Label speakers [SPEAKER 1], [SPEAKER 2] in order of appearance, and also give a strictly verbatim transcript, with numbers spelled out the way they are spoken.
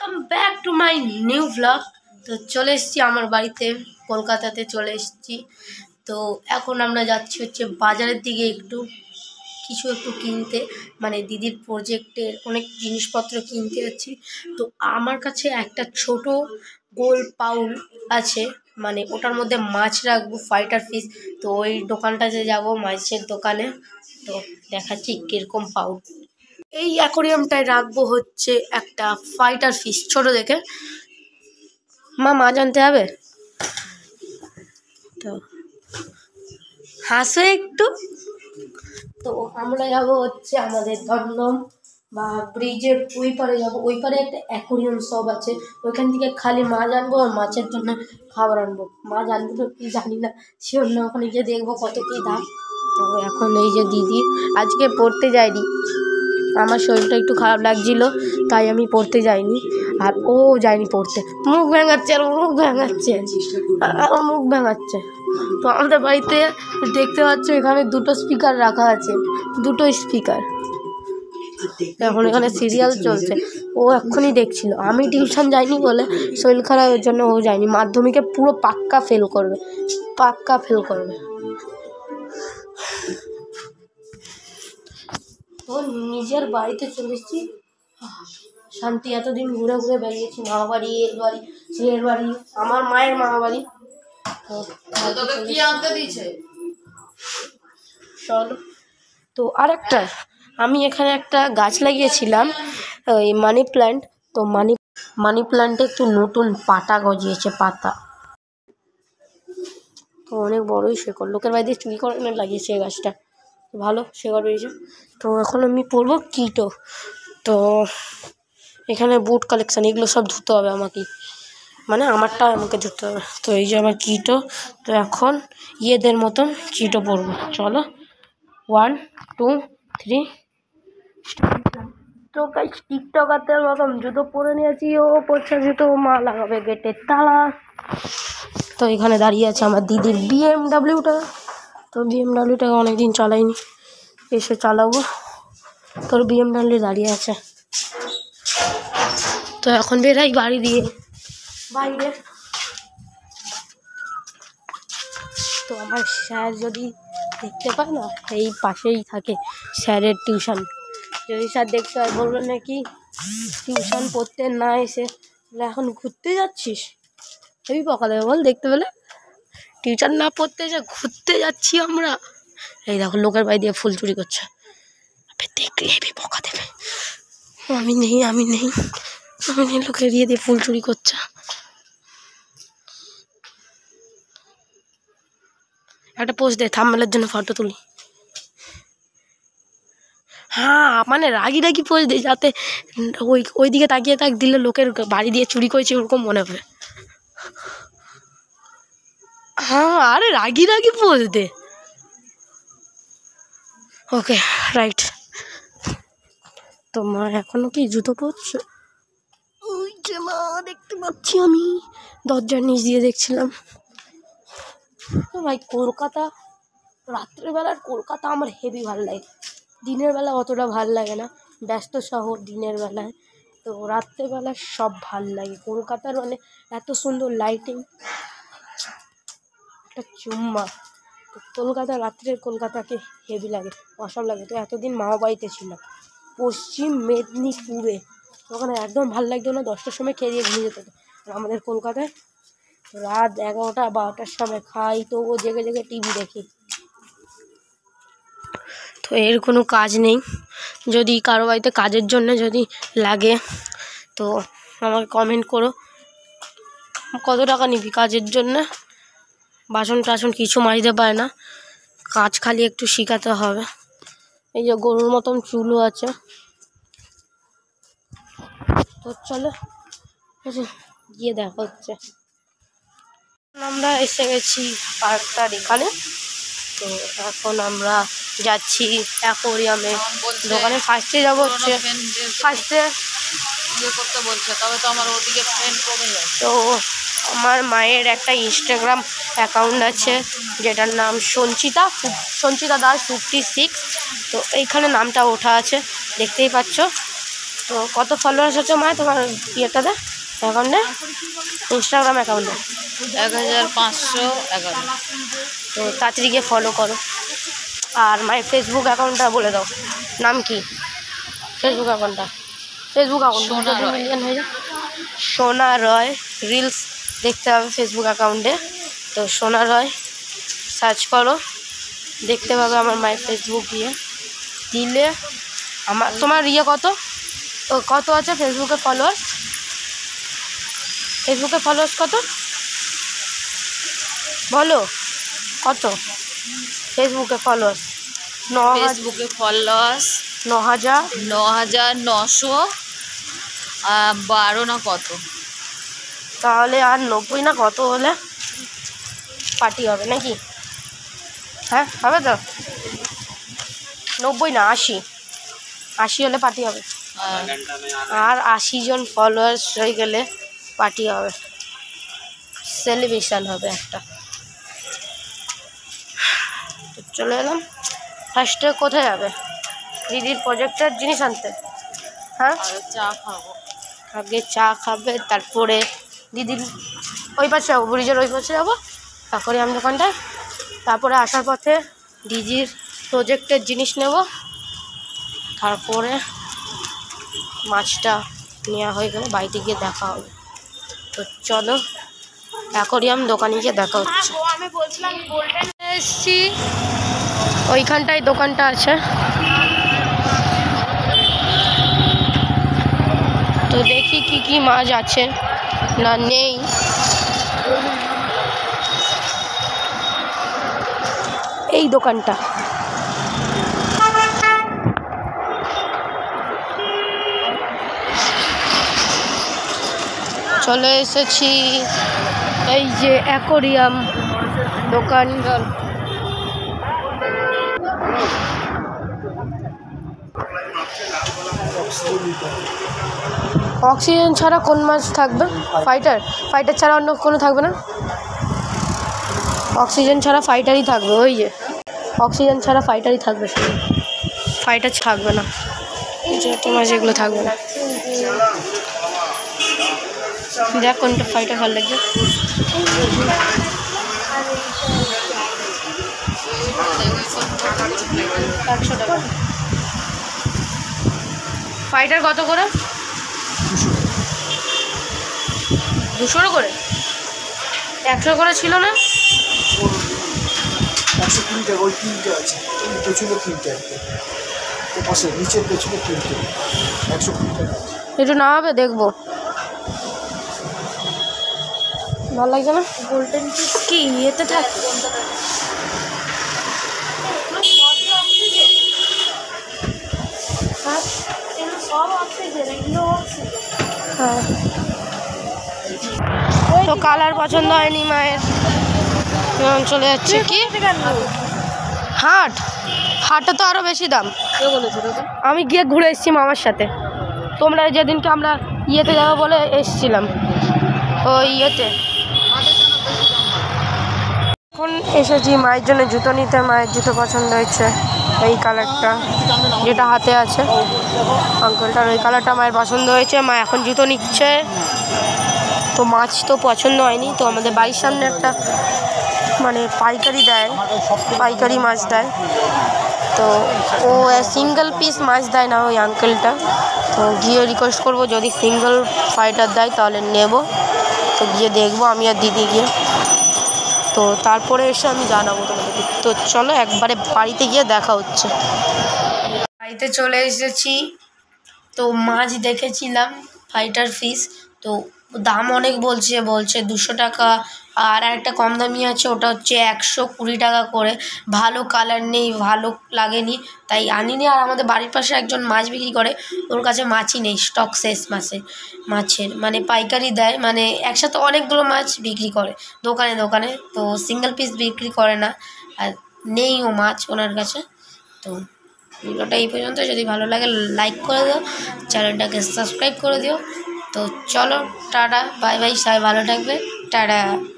[SPEAKER 1] Welcome back to my new blog. তো চলে এসেছি আমার বাড়িতে, কলকাতাতে চলে এসেছি। তো এখন আমরা যাচ্ছি হচ্ছে বাজারের দিকে একটু কিছু একটু কিনতে, মানে দিদির প্রজেক্টের অনেক জিনিসপত্র কিনতে যাচ্ছি। তো আমার কাছে একটা ছোট গোল পাউল আছে, মানে ওটার মধ্যে মাছ রাখবো, ফাইটার ফিশ। তো ওই দোকানটাতে যাব, মাছের দোকানে। তো দেখাচ্ছি কীরকম পাউল। এই অ্যাকোরিয়ামটায় রাখবো হচ্ছে একটা ফাইটার ফিশ ছোট দেখে। মা মাছ আনতে হবে, তো হাসো একটু। তো আমরা যাব হচ্ছে আমাদের দমদম বা ব্রিজের ওই পারে যাবো। ওই পারে একটা অ্যাকোরিয়াম সব আছে, ওইখান থেকে খালি মাছ আনবো আর মাছের জন্য খাবার আনবো। মাছ আনবো তো কি জানি না, সে অন্য ওখানে গিয়ে দেখবো কত কী দাম। তো এখন এই যে দিদি আজকে পড়তে যায়নি, আমার শরীরটা একটু খারাপ লাগছিল তাই আমি পড়তে যাইনি, আর ও যায়নি পড়তে। মুখ ভেঙাচ্ছে আর মুখ ভেঙাচ্ছে আর মুখ ভেঙাচ্ছে। তো আমাদের বাড়িতে দেখতে পাচ্ছ এখানে দুটো স্পিকার রাখা আছে, দুটো স্পিকার। এখন এখানে সিরিয়াল চলছে, ও এক্ষুনি দেখছিল। আমি টিউশন যাইনি বলে শরীর খারাপের জন্য ও যায়নি। মাধ্যমিকে পুরো পাক্কা ফেল করবে, পাক্কা ফেল করবে। তো নিজের বাড়িতে চলে এসেছি, শান্তি। এতদিন ঘুরে ঘুরে বেরিয়েছি, মামা বাড়ি, এর বাড়ি, ছেলের বাড়ি, আমার মায়ের মামা বাড়ি। চলো। তো আরেকটা, আমি এখানে একটা গাছ লাগিয়েছিলাম, ওই মানি প্ল্যান্ট। তো মানি মানি প্ল্যান্টে একটু নতুন পাতা গজিয়েছে, পাতা। তো অনেক বড়ই শেকড়, লোকের বাড়ি দিয়ে চুরি করে লাগিয়েছে এই গাছটা, ভালো শেকড় বেরিয়েছে। তো এখন আমি পরবো কিটো। তো এখানে বুট কালেকশান, এগুলো সব ধুতে হবে আমাকে, মানে আমারটা আমাকে ধুতে হবে। তো এই যে আমার কিটো। তো এখন ইয়েদের মতন কিটো পরবো, চলো। One two three. তো গাইস টিকটকারদের মতন জুতো পরে নিয়েছি, ও পড়ছে জুতো, মা লাগাবে গেটের তালা। তো এখানে দাঁড়িয়ে আছে আমার দিদির বিএমডাব্লিউটা। তো বিএমডাব্লিউটাকে অনেকদিন চালাইনি, এসে চালাবো। তোর বিএমডাব্লিউ দাঁড়িয়ে আছে। তো এখন বেরাই বাড়ি দিয়ে বাইরে। তো আমার স্যার যদি দেখতে পায় না, এই পাশেই থাকে স্যারের টিউশন। যদি স্যার দেখতে হয় বলবে নাকি টিউশন পড়তে না এসে এখন ঘুরতে যাচ্ছিস, হেবি বকা দেবে বল দেখতে পেলে। টিউশন না পড়তে এসে ঘুরতে যাচ্ছি আমরা। এই দেখো লোকের বাড়ি দিয়ে ফুল চুরি করছে, দেখলে হেবি বকা দেবে। আমি নেই আমি নেই আমি নেই লোকের দিয়ে দিয়ে ফুল চুরি করছে। একটা পোস্ট দে, থাম্বনেলের জন্য ফটো তুলি। হ্যাঁ, মানে রাগি রাগি পোস্ট দে, যাতে ওই ওই দিকে তাকিয়ে থাক, দিলে লোকের বাড়ি দিয়ে চুরি করেছে ওরকম মনে হবে। হ্যাঁ, আরে রাগি রাগি পোস্ট দে। Okay right. তো মা এখনো কি জুতো পরছে, ওই যে মা দেখতে পাচ্ছি, আমি দরজার নিচ দিয়ে দেখছিলাম। ভাই কলকাতা, রাত্রেবেলার কলকাতা আমার হেভি ভালো লাগে, দিনের বেলা অতটা ভাল লাগে না, ব্যস্ত শহর দিনের বেলায়। তো রাত্রেবেলা সব ভাল লাগে কলকাতার, মানে এত সুন্দর লাইটিং, একটা চুম্মা। তো কলকাতা, রাত্রের কলকাতাকে হেভি লাগে, অসম লাগে। তো এতদিন মামা বাড়িতে ছিলাম পশ্চিম মেদিনীপুরে, ওখানে একদম ভালো লাগতো না, দশটার সময় খেয়ে দিয়ে ঘুমিয়ে যেত। আর আমাদের কলকাতায় রাত এগারোটা বারোটার সময় খাই, তো ও জেগে জেগে টিভি দেখি। তো এর কোনো কাজ নেই, যদি কারো বাড়িতে কাজের জন্য যদি লাগে তো আমাকে কমেন্ট করো, কত টাকা নিবি কাজের জন্য। বাসন টাসন কিছু মাজতে পারে না, কাজ খালি একটু শেখাতে হবে। এই যে গরুর মতন চুলও আছে। তো চলো গিয়ে দেখা হচ্ছে। আমরা এসে গেছি পার্কটার এখানে। তো এখন আমরা যাচ্ছি অ্যাকোরিয়ামে, দোকানে ফার্স্টে যাবো হচ্ছে ফার্স্টে ইয়ে করতে বলছে, তবে তো আমার ওদিকে ফ্রেন্ড কমে যায়। তো আমার মায়ের একটা ইনস্টাগ্রাম অ্যাকাউন্ট আছে যেটার নাম সঞ্চিতা সঞ্চিতা দাস ফিফটি সিক্স। তো এইখানে নামটা ওঠা আছে, দেখতেই পাচ্ছ। তো কত ফলোয়ার্স আছে মায়ের তোমার ইয়েটাতে অ্যাকাউন্টে, ইনস্টাগ্রাম অ্যাকাউন্টে?
[SPEAKER 2] এক হাজার পাঁচশো এগারো।
[SPEAKER 1] তো তাড়াতাড়ি গিয়ে ফলো করো। আর মায়ের ফেসবুক অ্যাকাউন্টটা বলে দাও, নাম কি ফেসবুক অ্যাকাউন্টটা? ফেসবুক অ্যাকাউন্ট যদি মিলিয়ন হয়ে যায়, সোনা রয় রিলস দেখতে হবে ফেসবুক অ্যাকাউন্টে। তো সোনা রয় সার্চ করো, দেখতে পাবে আমার মায়ের ফেসবুক ইয়ে দিলে। আমার তোমার ইয়ে কত তো কত আছে ফেসবুকে ফলোয়ার্স? ফেসবুকে ফলোয়ার্স কত বলো, কত ফেসবুকে ফলোয়ার্স? ন
[SPEAKER 2] ফেসবুকে ফলোয়ার্স
[SPEAKER 1] ন হাজার
[SPEAKER 2] ন হাজার নশো বারো না কত।
[SPEAKER 1] তাহলে আর নব্বই না কত হলে পার্টি হবে নাকি? হ্যাঁ হবে তো, নব্বই না আশি, আশি হলে পার্টি হবে। আর আশি জন ফলোয়ার্স হয়ে গেলে পার্টি হবে, সেলিব্রেশন হবে একটা। তো চলে এলাম। ফার্স্টে কোথায় যাবে? দিদির প্রজেক্টের জিনিস আনতে। হ্যাঁ
[SPEAKER 2] চা খাবো,
[SPEAKER 1] আগে চা খাবে, তারপরে দিদির ওই পাশে যাবো, ব্রিজের ওই পাশে যাবো অ্যাকোরিয়াম দোকানটায়। তারপরে আসার পথে দিদির প্রজেক্টের জিনিস নেব, তারপরে মাছটা নেওয়া হয়ে গেলে বাড়িতে গিয়ে দেখা হবে। তো চলো অ্যাকোরিয়াম দোকানে গিয়ে দেখা হচ্ছে।
[SPEAKER 2] আমি বলছিলাম গোল্ডেন
[SPEAKER 1] এসছি, ওইখানটায় দোকানটা আছে। তো দেখি কি কি মাছ আছে না নেই। এই দোকানটা চলে এসেছি, এই যে অ্যাকোরিয়াম দোকান। অক্সিজেন ছাড়া কোন মাছ থাকবে? ফাইটার, ফাইটার ছাড়া অন্য কোনো থাকবে না? অক্সিজেন ছাড়া ফাইটারই থাকবে, ওই যে অক্সিজেন ছাড়া ফাইটারই থাকবে, ফাইটার থাকবে না, যত মাছ এগুলো থাকবে না। দেখ কোনটা ফাইটার ভালো লাগছে। একশো টাকা ফাইটার। কত করে? দুশো করে? একশো করে ছিল না?
[SPEAKER 3] একশো কুড়ি টাকা ওই তিনটে আছে, পেছনে তিনটে আছে, পাশে নিচের পেছনে তিনটে, একশো কুড়ি টাকা।
[SPEAKER 1] একটু না হবে দেখবো, ভালো লাগছে না?
[SPEAKER 2] গোল্ডেন ফিশ কি ইয়েতে থাকে?
[SPEAKER 1] হ্যাঁ, তো কালার পছন্দ হয়নি মায়ের, চলে যাচ্ছে। কি হাট? হাটে তো আরও বেশি দাম। আমি গিয়ে ঘুরে এসেছি মামার সাথে, তোমরা যেদিনকে আমরা ইয়েতে যাবো বলে এসেছিলাম ওই ইয়েতে। এখন এসেছি মায়ের জন্য জুতো নিতে। মায়ের জুতো পছন্দ হয়েছে, এই কালারটা যেটা হাতে আছে আঙ্কেলটার, ওই কালারটা মায়ের পছন্দ হয়েছে। মা এখন জুতো নিচ্ছে। তো মাছ তো পছন্দ হয়নি, তো আমাদের বাড়ির সামনে একটা মানে পাইকারি দেয়, পাইকারি মাছ দেয়। তো ও সিঙ্গেল পিস মাছ দেয় না ওই আঙ্কেলটা। তো গিয়ে রিকোয়েস্ট করবো যদি সিঙ্গেল ফাইটার দেয় তাহলে নেব। তো গিয়ে দেখবো আমি আর দিদি গিয়ে, তো তারপরে এসে আমি জানাবো তোমাদেরকে। তো চলো একবারে বাড়িতে গিয়ে দেখা হচ্ছে। বাড়িতে চলে এসেছি। তো মাছ দেখেছিলাম ফাইটার ফিশ, তো দাম অনেক বলছে বলছে দুশো টাকা। আর একটা কম দামি আছে, ওটা হচ্ছে একশো কুড়ি টাকা করে। ভালো কালার নেই, ভালো লাগেনি, তাই আনিনি। আর আমাদের বাড়ির পাশে একজন মাছ বিক্রি করে, ওর কাছে মাছই নেই, স্টক শেষ মাছের মাছের মানে পাইকারি দেয়, মানে একসাথে অনেকগুলো মাছ বিক্রি করে দোকানে দোকানে। তো সিঙ্গেল পিস বিক্রি করে না, আর নেই ও মাছ ওনার কাছে। তো ভিডিওটা এই পর্যন্ত। যদি ভালো লাগে লাইক করে দিও, চ্যানেলটাকে সাবস্ক্রাইব করে দিও। তো চলো টাটা, বাই বাই, সবাই ভালো থাকবে, টাটা।